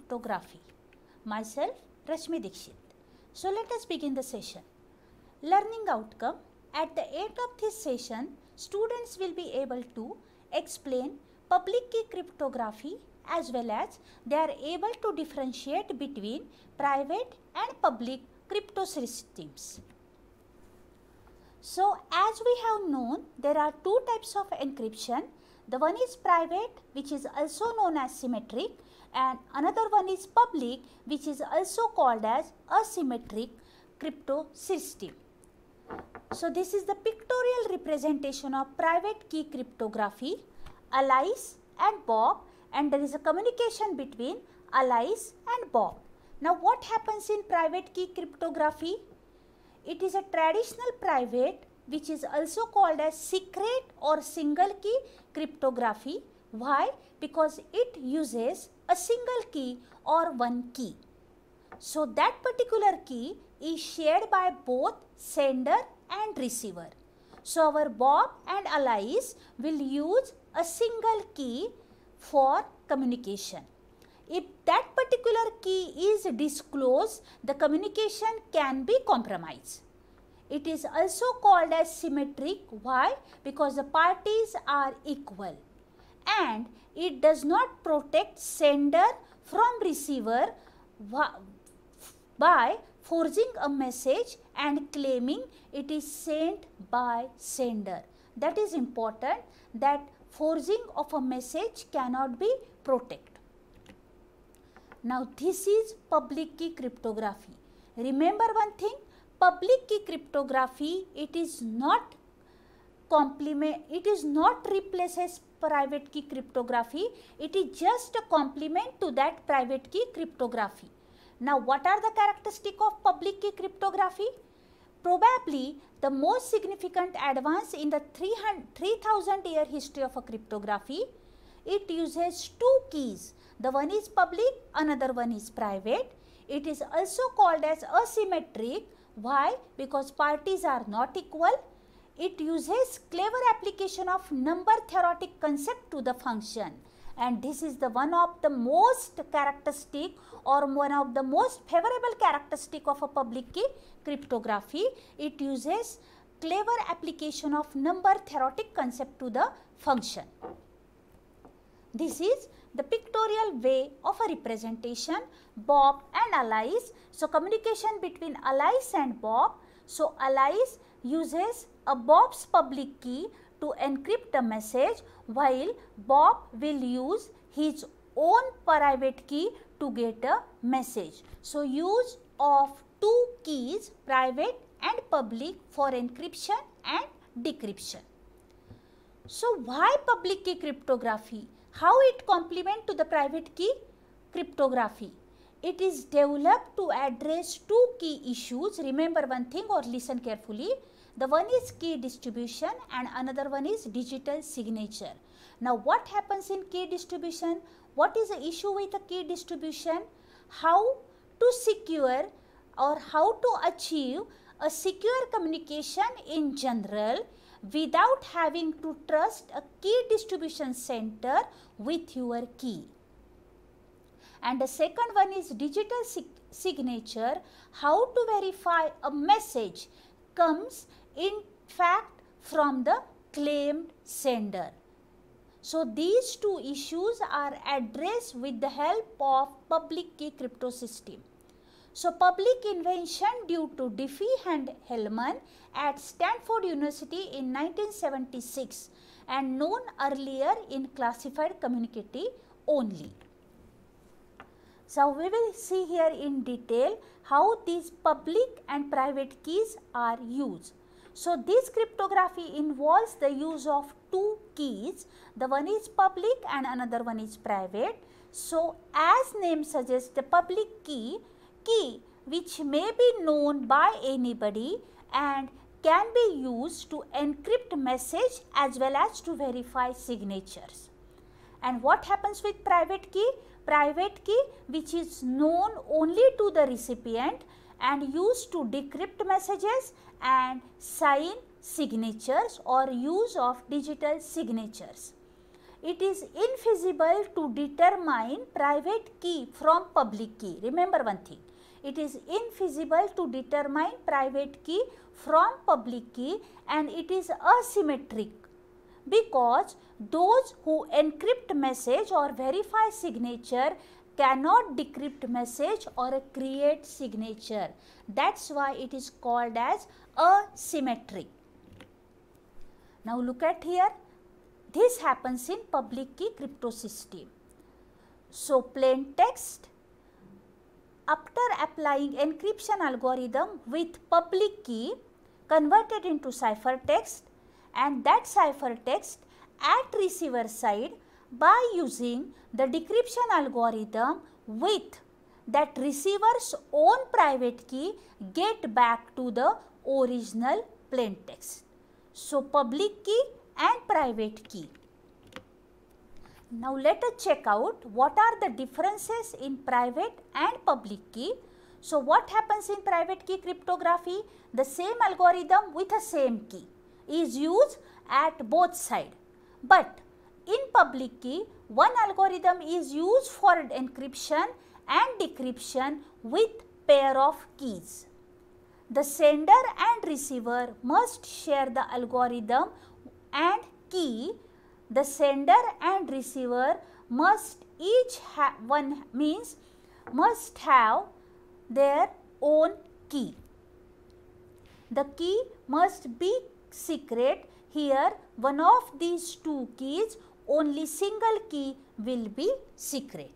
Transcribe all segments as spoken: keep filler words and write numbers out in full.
Cryptography. Myself, Rashmi Dikshit. So let us begin the session. Learning outcome. At the end of this session, students will be able to explain public key cryptography as well as they are able to differentiate between private and public crypto systems. So as we have known, there are two types of encryption. The one is private, which is also known as symmetric, and another one is public, which is also called as asymmetric crypto system. So this is the pictorial representation of private key cryptography, Alice and Bob, and there is a communication between Alice and Bob. Now what happens in private key cryptography? It is a traditional private, which is also called as secret or single key cryptography. Why? Because it uses a single key or one key. So that particular key is shared by both sender and receiver. So our Bob and Alice will use a single key for communication. If that particular key is disclosed, the communication can be compromised. It is also called as symmetric. Why? Because the parties are equal, and it does not protect sender from receiver by forging a message and claiming it is sent by sender. That is important, that forging of a message cannot be protected. Now this is public key cryptography. Remember one thing, public key cryptography, it is not complement, it is not replaces private key cryptography, it is just a complement to that private key cryptography. Now what are the characteristics of public key cryptography? Probably the most significant advance in the three thousand year history of a cryptography. It uses two keys. The one is public, another one is private. It is also called as asymmetric. Why? Because parties are not equal. It uses clever application of number theoretic concept to the function. And this is the one of the most characteristic or one of the most favorable characteristic of a public key cryptography. It uses clever application of number theoretic concept to the function. This is the pictorial way of a representation, Bob and Alice. So communication between Alice and Bob. So Alice uses a Bob's public key to encrypt a message, while Bob will use his own private key to get a message. So use of two keys, private and public, for encryption and decryption. So why public key cryptography? How it complement to the private key cryptography? It is developed to address two key issues. Remember one thing or listen carefully. The one is key distribution and another one is digital signature. Now what happens in key distribution? What is the issue with the key distribution? How to secure or how to achieve a secure communication in general without having to trust a key distribution center with your key. And the second one is digital sig signature, how to verify a message comes in fact from the claimed sender. So these two issues are addressed with the help of public key crypto system. So public invention due to Diffie and Hellman at Stanford University in nineteen seventy-six and known earlier in classified communicative only. So we will see here in detail how these public and private keys are used. So this cryptography involves the use of two keys. The one is public and another one is private. So as name suggests, the public key key which may be known by anybody and can be used to encrypt message as well as to verify signatures. And what happens with private key? Private key which is known only to the recipient and used to decrypt messages and sign signatures or use of digital signatures. it is infeasible to determine private key from public key. Remember one thing, it is infeasible to determine private key from public key, and it is asymmetric because those who encrypt message or verify signature cannot decrypt message or create signature. That's why it is called as asymmetric. Now look at here, this happens in public key crypto system. So plain text, after applying encryption algorithm with public key converted into ciphertext, and that ciphertext at receiver side by using the decryption algorithm with that receiver's own private key get back to the original plain text. So public key and private key. Now let us check out what are the differences in private and public key. So what happens in private key cryptography? The same algorithm with a same key is used at both sides. But in public key, one algorithm is used for encryption and decryption with pair of keys. The sender and receiver must share the algorithm and key. The sender and receiver must each have one means must have their own key. The key must be secret. Here one of these two keys, only single key will be secret.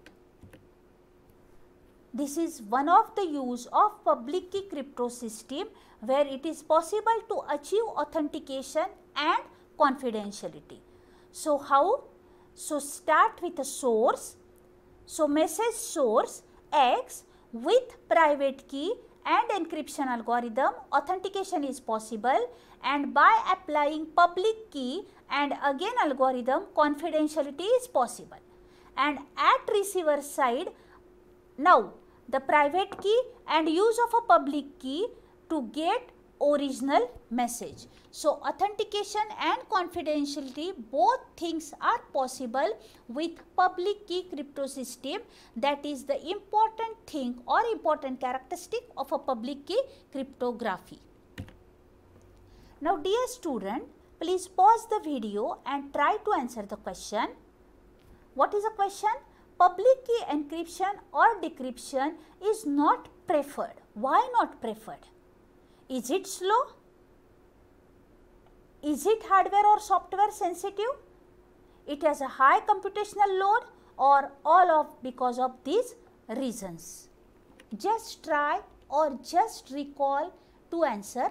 This is one of the use of public key crypto system where it is possible to achieve authentication and confidentiality. So how? So start with a source. So message source X with private key and encryption algorithm, authentication is possible, and by applying public key and again algorithm, confidentiality is possible. And at receiver side, now the private key and use of a public key to get original message. So authentication and confidentiality, both things are possible with public key crypto system. That is the important thing or important characteristic of a public key cryptography. Now dear student, please pause the video and try to answer the question. What is the question? Public key encryption or decryption is not preferred. Why not preferred? Is it slow? Is it hardware or software sensitive? It has a high computational load, or all of because of these reasons? Just try or just recall to answer.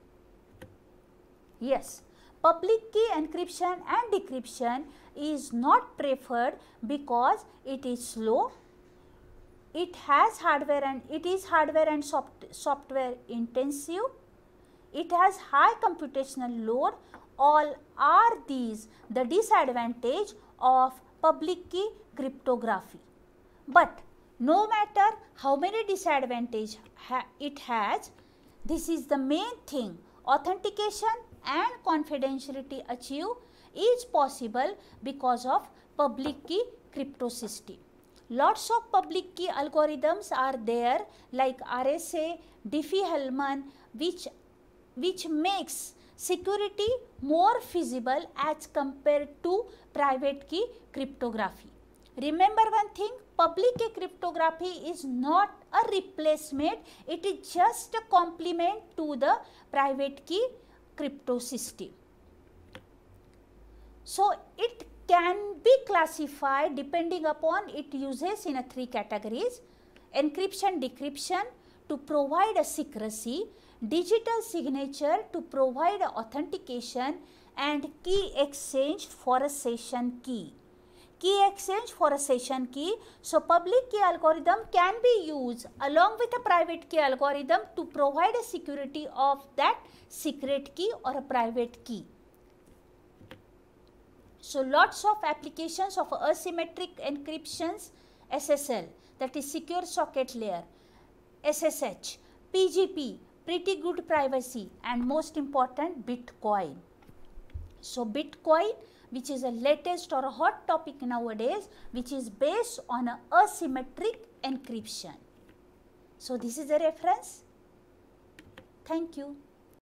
Yes, public key encryption and decryption is not preferred because it is slow, it has hardware and it is hardware and soft, software intensive, it has high computational load. All are these the disadvantage of public key cryptography. But no matter how many disadvantages ha it has, this is the main thing. Authentication and confidentiality achieve is possible because of public key crypto system. Lots of public key algorithms are there like R S A, Diffie-Hellman, which which makes security more feasible as compared to private key cryptography. Remember one thing, public key cryptography is not a replacement, it is just a complement to the private key crypto system. So it can be classified depending upon its uses in a three categories: encryption, decryption to provide a secrecy, digital signature to provide authentication, and key exchange for a session key. Key exchange for a session key. So public key algorithm can be used along with a private key algorithm to provide a security of that secret key or a private key. So lots of applications of asymmetric encryptions, S S L, that is secure socket layer, S S H, P G P, pretty good privacy, and most important, Bitcoin. So Bitcoin, which is a latest or a hot topic nowadays, which is based on a asymmetric encryption. So this is a reference. Thank you.